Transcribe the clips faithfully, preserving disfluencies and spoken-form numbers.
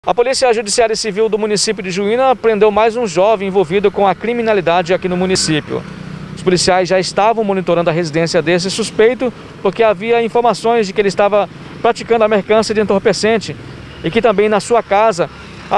A Polícia Judiciária Civil do município de Juína prendeu mais um jovem envolvido com a criminalidade aqui no município. Os policiais já estavam monitorando a residência desse suspeito porque havia informações de que ele estava praticando a mercância de entorpecente e que também na sua casa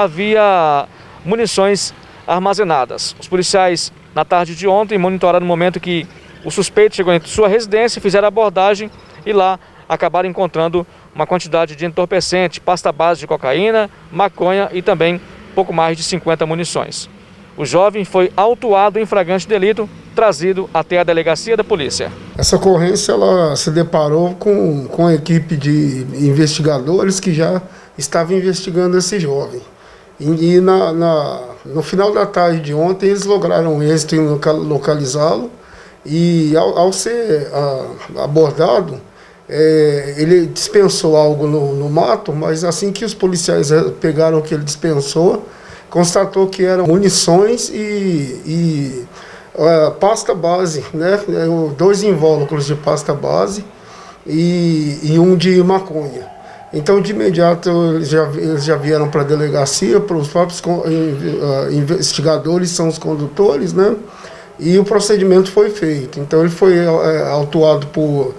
havia munições armazenadas. Os policiais, na tarde de ontem, monitoraram o momento que o suspeito chegou em sua residência, fizeram a abordagem e lá acabaram encontrando uma quantidade de entorpecente, pasta base de cocaína, maconha e também pouco mais de cinquenta munições. O jovem foi autuado em flagrante delito, trazido até a delegacia da polícia. Essa ocorrência ela se deparou com, com a equipe de investigadores que já estava investigando esse jovem. E, e na, na, no final da tarde de ontem eles lograram êxito em localizá-lo e ao, ao ser a, abordado, É, ele dispensou algo no, no mato, mas assim que os policiais pegaram o que ele dispensou, constatou que eram munições e, e uh, pasta base, né? Dois invólucros de pasta base e, e um de maconha. Então, de imediato, eles já, eles já vieram para a delegacia, para os próprios uh, investigadores, são os condutores, né? E o procedimento foi feito. Então, ele foi uh, autuado por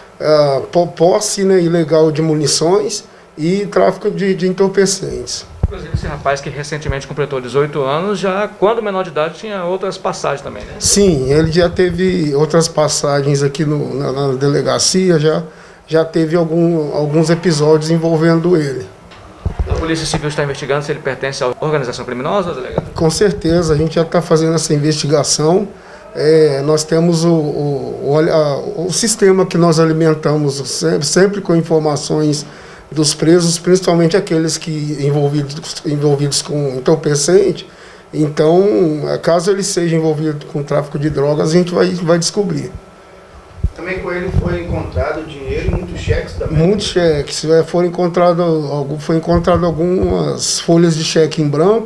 Uh, posse, né, ilegal de munições e tráfico de, de entorpecentes. Inclusive esse rapaz que recentemente completou dezoito anos, já quando menor de idade tinha outras passagens também, né? Sim, ele já teve outras passagens aqui no, na, na delegacia, já, já teve algum, alguns episódios envolvendo ele. A Polícia Civil está investigando se ele pertence à organização criminosa, delegado? Com certeza, a gente já está fazendo essa investigação. É, nós temos o, o, o, a, o sistema que nós alimentamos sempre, sempre com informações dos presos, principalmente aqueles que envolvidos, envolvidos com entorpecente. Então, caso ele seja envolvido com tráfico de drogas, a gente vai, vai descobrir. Também com ele foi encontrado dinheiro e muitos cheques também? Muitos cheques. Foi encontrado, foi encontrado algumas folhas de cheque em branco,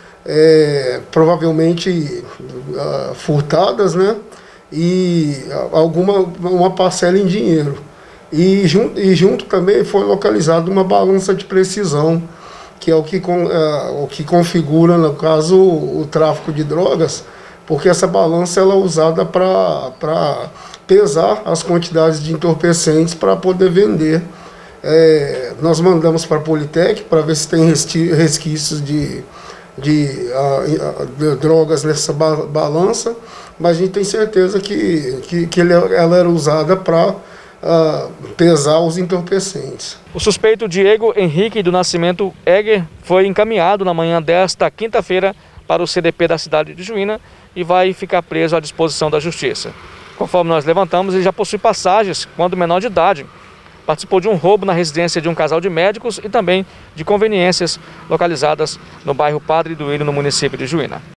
É, provavelmente uh, furtadas, né? E alguma uma parcela em dinheiro. E junto, e junto também foi localizada uma balança de precisão, que é o que, uh, o que configura, no caso, o, o tráfico de drogas, porque essa balança ela é usada para pesar as quantidades de entorpecentes para poder vender. É, nós mandamos para a Politec para ver se tem resquícios de De, uh, de drogas nessa ba balança, mas a gente tem certeza que, que, que ele, ela era usada para uh, pesar os entorpecentes. O suspeito Diego Henrique do Nascimento Egger foi encaminhado na manhã desta quinta-feira para o C D P da cidade de Juína e vai ficar preso à disposição da Justiça. Conforme nós levantamos, ele já possui passagens quando menor de idade. Participou de um roubo na residência de um casal de médicos e também de conveniências localizadas no bairro Padre Duílio, no município de Juína.